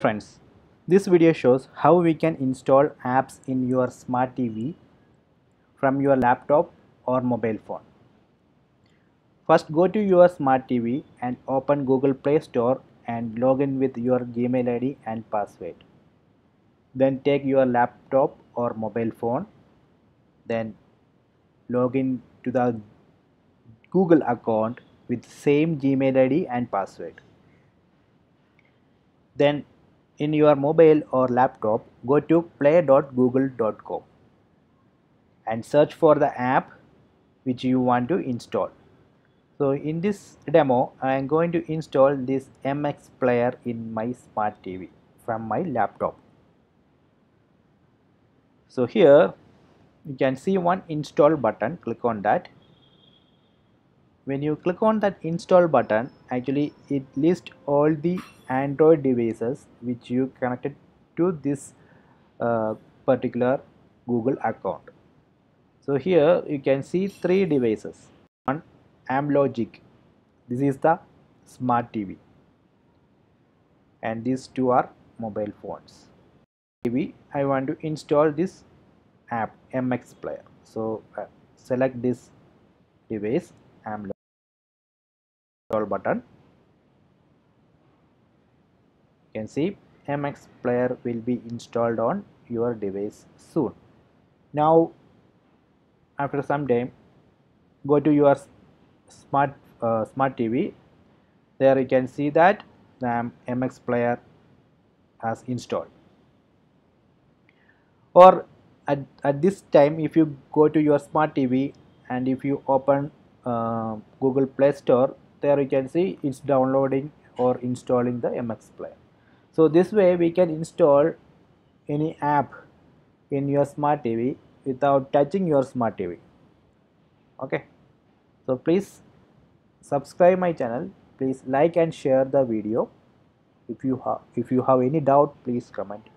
Friends, this video shows how we can install apps in your smart TV from your laptop or mobile phone. First, go to your smart TV and open Google Play Store and log in with your Gmail ID and password. Then take your laptop or mobile phone, then log in to the Google account with same Gmail ID and password. Then in your mobile or laptop, go to play.google.com and search for the app which you want to install. So in this demo, I am going to install this MX player in my smart TV from my laptop. So here you can see one install button. Click on that. When you click on that install button, actually it lists all the Android devices which you connected to this particular Google account. So here you can see three devices. One, Amlogic. This is the smart TV, and these two are mobile phones. TV, I want to install this app MX player. So select this device, Amlogic, install button. You can see MX player will be installed on your device soon. Now after some time, go to your smart TV. There you can see that the MX player has installed. Or at this time, if you go to your smart TV and if you open Google Play Store, there you can see it's downloading or installing the MX player. So this way we can install any app in your smart TV without touching your smart TV. Okay, so please subscribe my channel, please like and share the video. If you have any doubt, please comment.